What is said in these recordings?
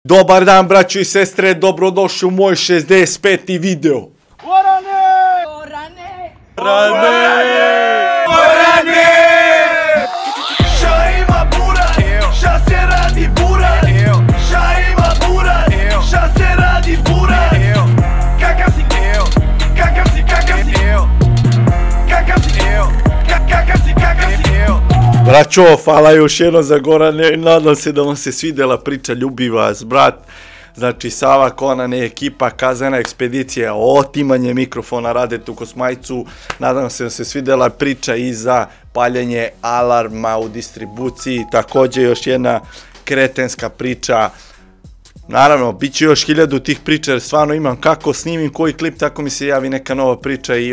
Dobar dan, braćo i sestre, dobrodošli u moj 65. video. Gorane! Šta ima burat? Šta se radi burat? Šta ima burat? Šta se radi burat? Kakav si? Kakav si? Kakav si? Kakav si? Kakav si? Kakav si? Braćo, hvala još jedno za Gorane, nadam se da vam se svidjela priča, ljubi vas brat. Znači Sava, Conan i ekipa, kaznena ekspedicija, otimanje mikrofona Radetu Kosmajcu. Nadam se da se svidjela priča i za paljenje alarma u distribuciji. Također još jedna kretenska priča. Naravno, bit će još 1000 tih priča jer stvarno imam kako snimim koji klip, tako mi se javi neka nova priča i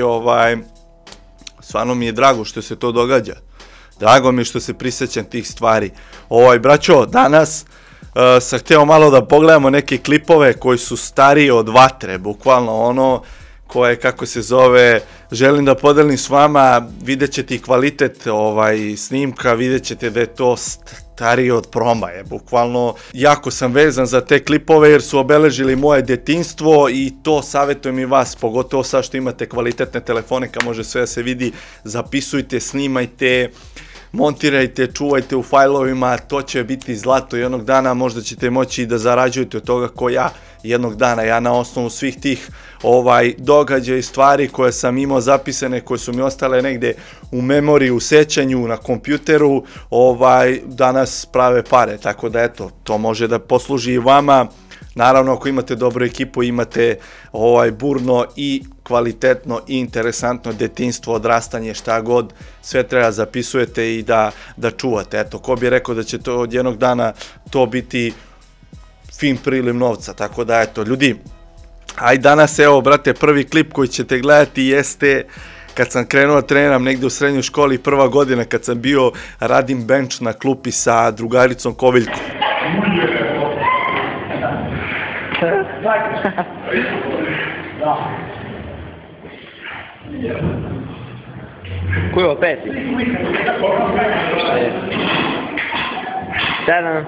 stvarno mi je drago što se to događa. Drago mi je što se prisjećam tih stvari. Braćo, danas sam htio malo da pogledamo neke klipove koji su stariji od vatre, bukvalno ono koje, kako se zove, želim da podelim s vama, vidjet ćete i kvalitet snimka, vidjet ćete da je to starije od promaje, bukvalno jako sam vezan za te klipove jer su obeležili moje djetinjstvo i to savjetujem i vas, pogotovo sad što imate kvalitetne telefone kad može sve da se vidi, zapisujte, snimajte, montirajte, čuvajte u fajlovima, to će biti zlato jednog dana, možda ćete moći da zarađujete od toga ko ja jednog dana. Ja na osnovu svih tih događaja i stvari koje sam imao zapisane, koje su mi ostale negde u memoriji, u sećanju, na kompjuteru, danas prave pare, tako da eto, to može da posluži i vama. Naravno, ako imate dobru ekipu, imate burno i kvalitetno i interesantno djetinjstvo, odrastanje, šta god, sve treba zapisujete i da čuvate. Eto, ko bi rekao da će to od jednog dana to biti fin priliv novca, tako da eto, ljudi, aj danas, evo, brate, prvi klip koji ćete gledati jeste kad sam krenuo da treniram negde u srednjoj školi, prva godina kad sam bio, radim bench na klupi sa drugaricom Koviljkom. Koji je ovo, peti? 7.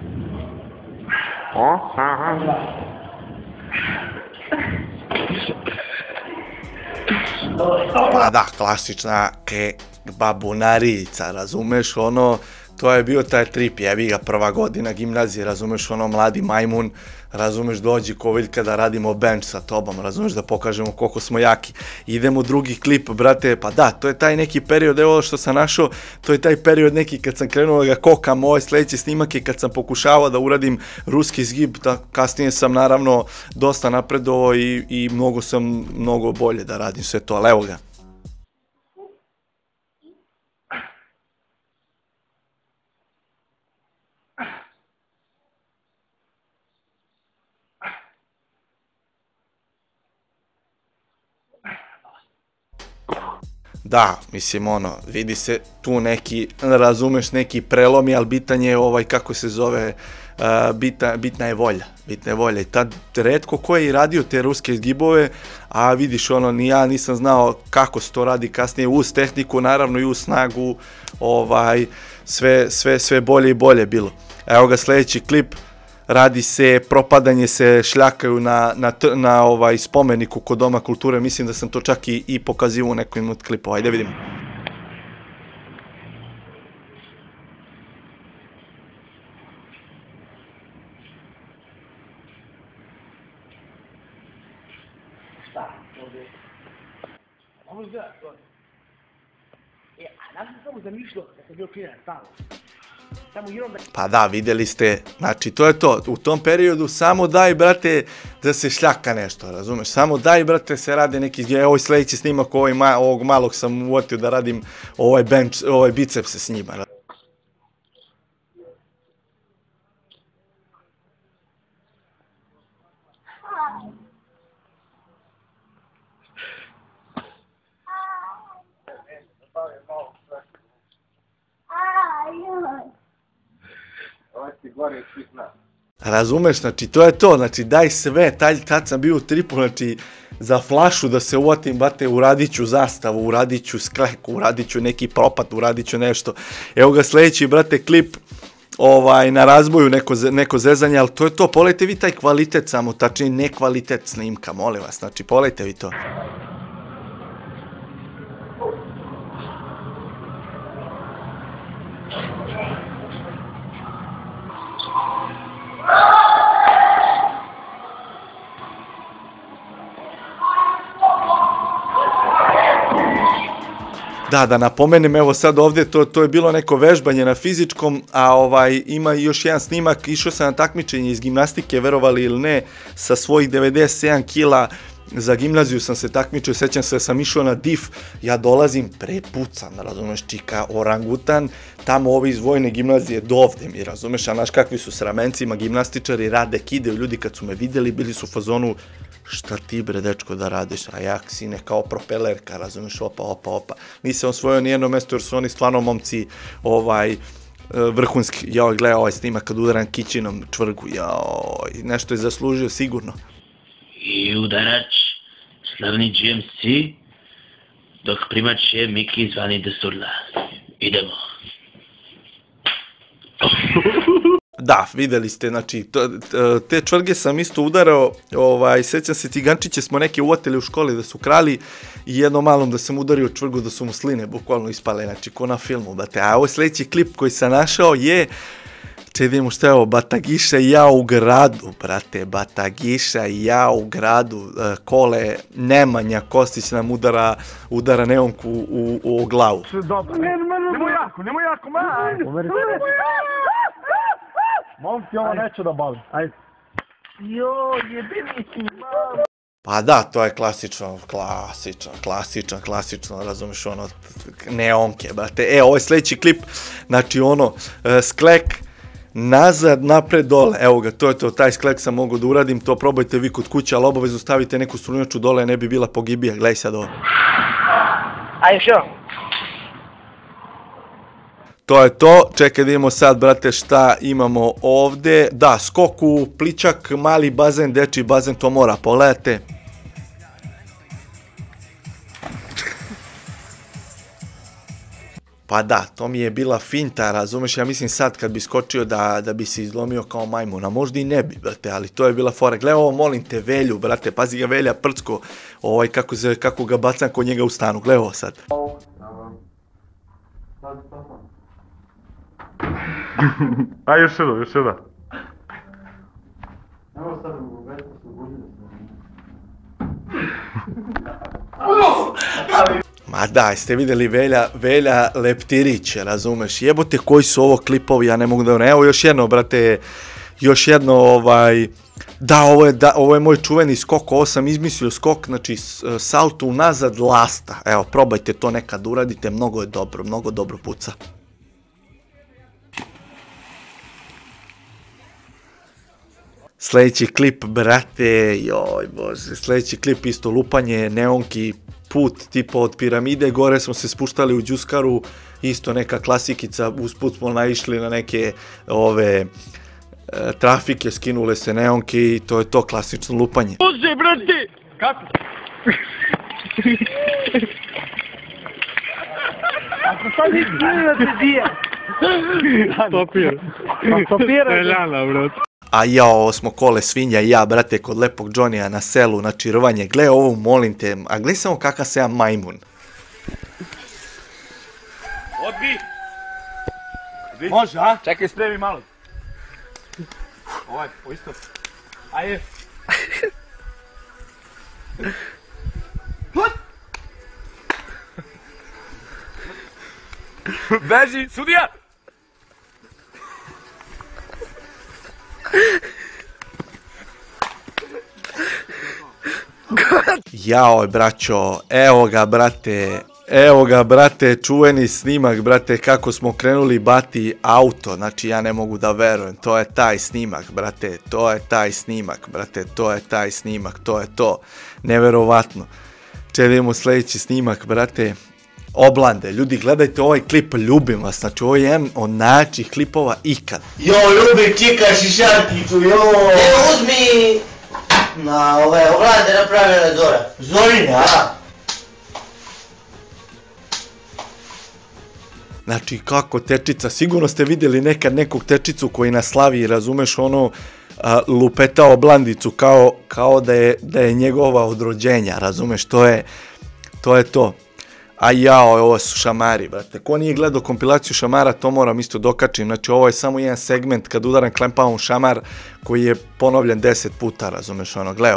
Pa da, klasična babunarica, razumeš, ono, to je bio taj trip, jebi ga, prva godina gimnazije, razumeš, ono, mladi majmun, razumeš, dođi Koviljka da radimo bench sa tobom, razumeš, da pokažemo koliko smo jaki. Idemo u drugi klip, brate, pa da, to je taj neki period, evo što sam našao, to je taj period neki kad sam krenuo da ga kokam, ovaj sljedeći snimak je kad sam pokušavao da uradim ruski zgib, kasnije sam naravno dosta napredovao i mnogo bolje da radim sve to, ali evo ga. Da, mislim, ono, vidi se tu neki, razumeš, neki prelomi, ali bitan je kako se zove, bitna je volja, i tad retko ko je i radio te ruske zgibove, a vidiš, ono, ni ja nisam znao kako se to radi kasnije, uz tehniku, naravno i uz snagu, sve bolje i bolje bilo. Evo ga sljedeći klip. Radi se, propadanje se šljakaju na spomeniku kod Doma kulture, mislim da sam to čak i pokazivao u nekom od klipova, ajde vidimo. Šta? Ovdje. Ovo izgleda, to je. A znaš sam samo zamišljao da sam bio klinac, stalo. Pa da, vidjeli ste, znači to je to, u tom periodu samo daj, brate, da se šljaka nešto, razumeš, samo daj, brate, se rade neki, ovo sljedeći snimak ovog malog sam uotio da radim ovaj bicepse s njima. Razumeš, znači to je to, znači daj sve, tad sam bio u tripu, znači za flašu da se uvatim, bate, uradit ću zastavu, uradit ću skleku, uradit ću neki propad, uradit ću nešto. Evo ga sljedeći, brate, klip, na razboju neko zezanje, ali to je to, pogledajte vi taj kvalitet samo, tačnije ne kvalitet snimka, molim vas, znači pogledajte vi to. Da napomenem, evo sad ovdje, to je bilo neko vežbanje na fizičkom, a ima još jedan snimak, išao sam na takmičenje iz gimnastike, verovali ili ne, sa svojih 97 kila, za gimnaziju sam se takmičio, sećam se da sam išao na DIF, ja dolazim prepucan, razumeš, čika orangutan, tamo ovi iz vojne gimnazije do ovde mi, razumeš, a znaš kakvi su sramencima, gimnastičari, rade, kidaju, ljudi kad su me vidjeli, bili su u fazonu, šta ti bre dečko da radiš, a jak sine kao propelerka, razumeš, opa. Nisam osvojio nijedno mesto jer su oni stvarno momci vrhunski. Joj, gledaj ovaj snimak kad udaram kićinom čvrgu, joj, nešto je zaslužio sigurno. I udarač, slavni GMC, dok primač je Miki zvani Desurla. Idemo. Da, videli ste, znači, te čvrge sam isto udarao, sećam se, cigančiće smo neke uvatili u školi da su krali i jednom malom da sam udario čvrgu da su mu sline bukvalno ispale, znači, ko na filmu, brate. A ovo sljedeći klip koji sam našao je, če vidimo što je ovo, Batagiša i ja u gradu, brate, Batagiša i ja u gradu, Kole, Nemanja Kostić nam udara neonku u glavu. Nemoj jako, momci, ovo neću da bavim, ajde. Joj, jebeni si, mam. Pa da, to je klasično, razumiješ, neonke, brate. Ovo je sljedeći klip, znači sklek, nazad, napred, dole, evo ga, to je to, taj sklek sam mogao da uradim, to probajte vi kod kuće, ali obavezno stavite neku strunjaču dole, ne bi bila pogibija, gledaj sad ovo. Ajde, što? To je to, čekaj da vidimo sad, brate, šta imamo ovdje. Da, skok u pličak, mali bazen, dečji bazen, to mora, pogledajte. Pa da, to mi je bila finta, razumeš, ja mislim sad kad bi skočio da bi se izlomio kao majmun, a možda i ne bi, brate, ali to je bila fora. Gle ovo, molim te, Velju, brate, pazi ga Velja prcko, kako ga bacam kod njega u stanu, gle ovo sad. Aj, još jedan. Ma da, jeste vidjeli Velja Leptirić, razumeš, jebote koji su ovo klipovi, ja ne mogu da... Evo još jedno, brate, da, ovo je moj čuveni skok, ovo sam izmislio skok, znači salto unazad lasta, evo, probajte to nekad uradite, mnogo dobro puca. Sljedeći klip, brate, joj bože, sljedeći klip isto lupanje, neonki, put tipa od piramide, gore smo se spuštali u Đuskaru, isto neka klasikica, usput smo naišli na neke trafike, skinule se neonke i to je to klasično lupanje. Bože, brate! Kako? Ako sad nisi da te dija. Papir. Seljana, brate. A ja, ovo smo Kole Svinja i ja, brate, kod lepog Johnny-a na selu, znači rvanje. Gle ovo, molim te, a gle samo kakav se ja majmun. Odbi! Može, a? Čekaj, spremi malo. Ovaj, po isto. Ajde. Beži, sudija! Jao, braćo, evo ga, brate, čuveni snimak, brate, kako smo krenuli bati auto, znači ja ne mogu da verujem, to je taj snimak, brate, to je to, neverovatno. Vidimo sljedeći snimak, brate, Oblande, ljudi, gledajte ovaj klip, ljubim vas, znači ovo je jedan od najjačih klipova ikad. Jo, ljubim čika šišarkicu, jo! Uzmi na Oblande napravila Zora. Zorina, a? Znači, kako tečica, sigurno ste vidjeli nekad nekog tečicu koji na slavi, razumeš, ono, lupetao blandicu kao da je njegova od rođenja, razumeš, to je to. A jao, ovo su šamari, brate. Ko nije gledao kompilaciju šamara, to moram isto dokačim. Znači, ovo je samo jedan segment kad udaram klempavom šamar koji je ponovljen 10 puta, razumeš, ono, gleo.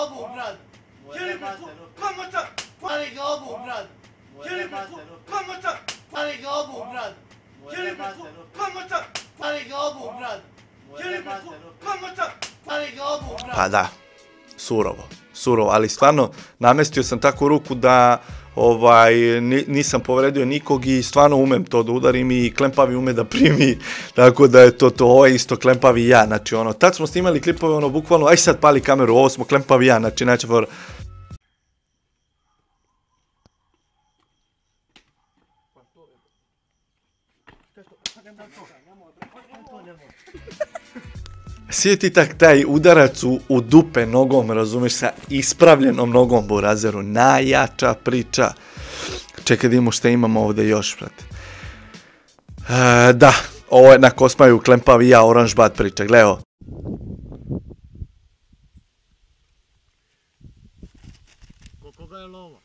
Pa da, surovo, ali stvarno namestio sam tako ruku da nisam povredio nikog i stvarno umem to da udarim i klempavi ume da primi, tako da je to, ovo je isto klempavi ja, znači ono, tad smo snimali klipove, ono, bukvalno, aj sad pali kameru, ovo smo klempavi ja, znači neće for... Sjeti tak taj udarac u dupe nogom, razumeš, sa ispravljenom nogom burazeru, najjača priča. Čekaj da imamo šta imamo ovdje još, brate. Da, ovo je na Kosmaju klempavi ja, Orange Bad priča, gledaj ovo. Koga je lova?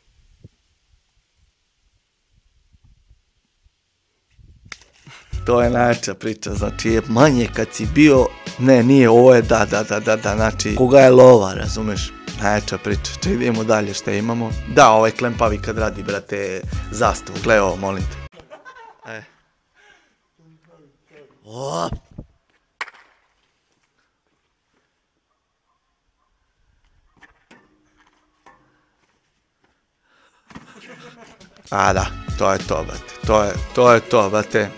To je najjača priča, znači je manje kad si bio, ne, nije, ovo je da, znači, koga je lova, razumeš, najjača priča. Čekaj, idemo dalje, šta imamo? Da, ovaj klempavi kad radi, brate, zastavu, gledaj ovo, molim te. Op. A da, to je to, brate, to je to, brate.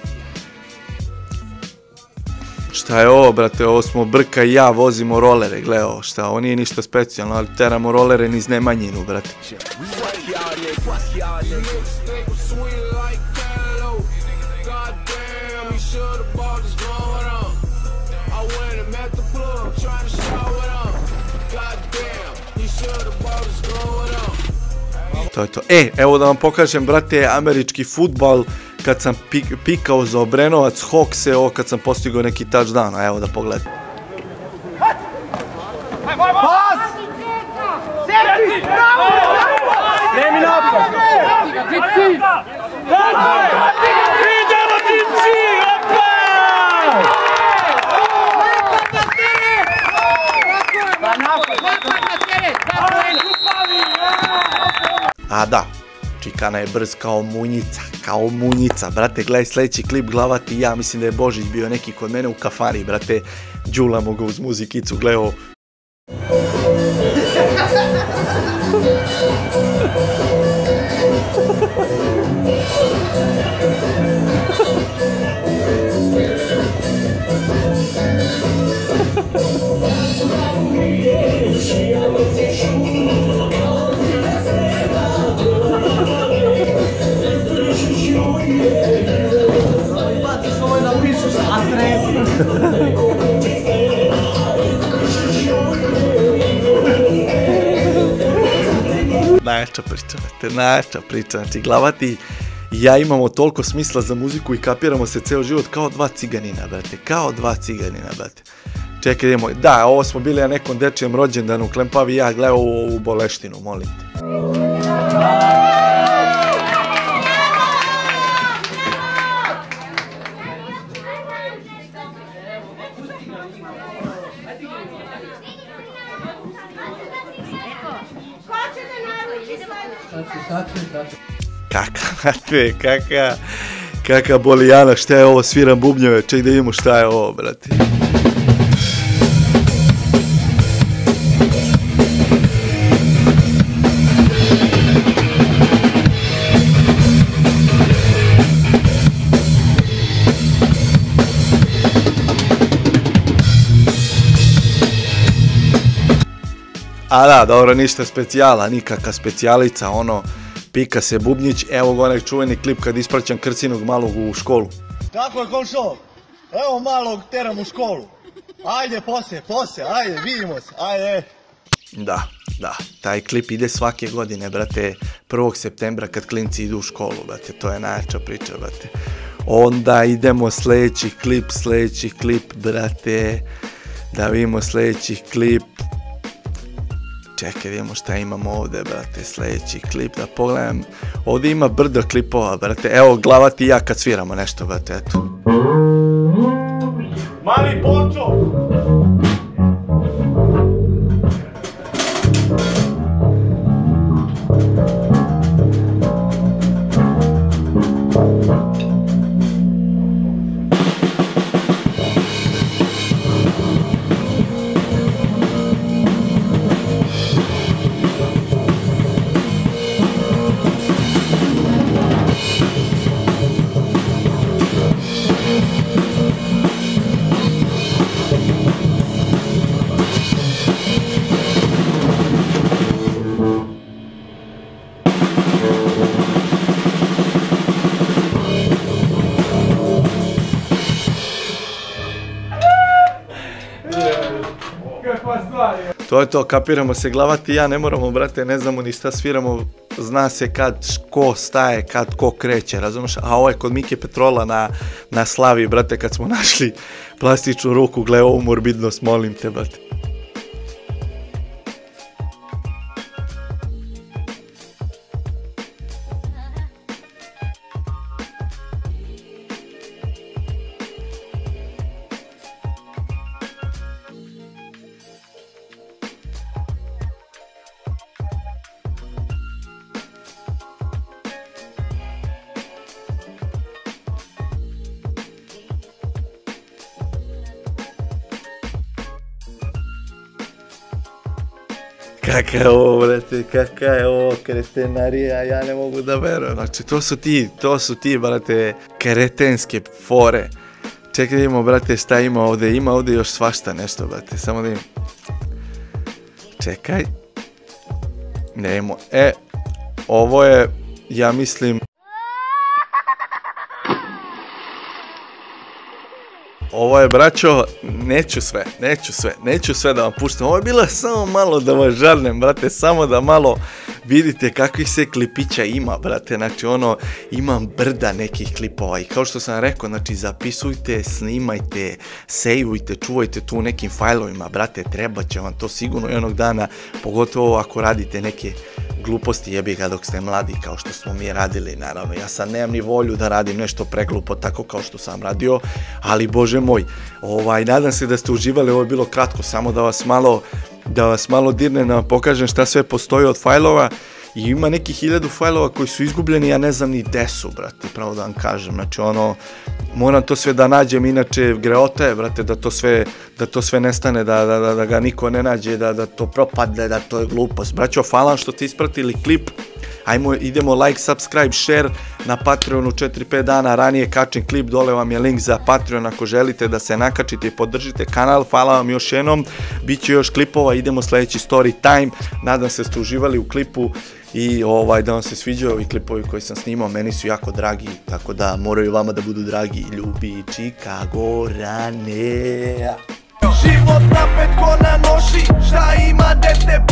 Šta je ovo, brate, ovo smo Brka i ja vozimo rolere, gledaj ovo, šta, ovo nije ništa specijalno, ali teramo rolere niz Nemanjinu, brate. To je to. Evo da vam pokažem, brate, američki fudbal, kad sam pikao za Obrenovac, Hawks, ovo kad sam postigao neki touchdown, evo da pogledam. Pas! Seti! Nemi napad! Idemo Tipsi! A da, Čikana je brz kao munjica, brate, gledaj sljedeći klip Glavati ja, mislim da je Božić bio neki kod mene u kafani, brate, džulamo ga uz muzikicu, gledaj ovo. Najjača priča, znači Glavati i ja imamo toliko smisla za muziku i kapiramo se ceo život kao dva ciganina, brate, Čekaj, idemo, da, ovo smo bili na nekom dečijem rođendanu, klempavi ja, gledaj ovu boleštinu, molim te. Kaka bolijana, šta je ovo, sviram bubnjeve, ček da vidimo šta je ovo, brate. A da, dobro, ništa specijala, nikakva specijalica, ono, pika se bubnjić, evo ga onaj čuveni klip kad ispraćam Krcinog malog u školu. Kako je komšo? Evo malog teram u školu. Ajde poslije, ajde, vidimo se, ajde. Da, taj klip ide svake godine, brate, 1. septembra kad klinci idu u školu, brate, to je najjača priča, brate. Onda idemo sljedeći klip, brate. Da vidimo sljedeći klip. Čekaj, vidimo šta imamo ovdje, brate, sljedeći klip, da pogledam. Ovdje ima brdo klipova, brate. Evo, Glava ti i ja kad sviramo nešto, brate, eto. Mali Pončo! To je to, kapiramo se, Glava ti i ja ne moramo, brate, ne znamo ni šta sviramo, zna se kad ko staje, kad ko kreće, razumiješ? A ovo je kod Mike Petrola na Slavi, brate, kad smo našli plastičnu ruku, gle ovu morbidnost, molim te, brate. Kaka je ovo, brate, kaka je ovo kretenarija, ja ne mogu da verujem. Znači, to su ti, brate, kretenske fore. Čekaj, vidimo, brate, šta ima ovdje još svašta nešto, brate, samo da im... Čekaj. Nemo, ovo je, ja mislim... Ovo je, braćo, neću sve da vam puštam. Ovo je bilo samo malo da vas žarnem, brate, samo da malo vidite kakvih se klipića ima, brate. Znači, imam brda nekih klipova i kao što sam rekao, znači, zapisujte, snimajte, sejvujte, čuvajte tu u nekim fajlovima, brate, treba će vam to sigurno jednog dana, pogotovo ako radite neke gluposti, jebi ga, dok ste mladi, kao što smo mi radili, naravno. Ja sad nemam ni volju da radim nešto preglupo tako kao što sam radio, ali bože moj, nadam se da ste uživali, ovo je bilo kratko, samo da vas malo dirne, da vam pokažem šta sve postoji od fajlova. I ima nekih 1000 fajlova koji su izgubljeni, ja ne znam ni gde su, brate, pravo da vam kažem. Znači, moram to sve da nađem, inače greota je, brate, da to sve nestane, da ga niko ne nađe, da to propadne, da to je glupost. Braćo, hvala što ste ispratili klip. Ajmo, idemo like, subscribe, share na Patreonu 4-5 dana ranije kačen klip, dole vam je link za Patreon ako želite da se nakačite i podržite kanal, hvala vam još jednom, bit će još klipova, idemo sljedeći story time, nadam se ste uživali u klipu i da vam se sviđaju ovi klipovi koji sam snimao, meni su jako dragi, tako da moraju vama da budu dragi, ljubi Chicago rane. Život napet ko na noši, šta ima 10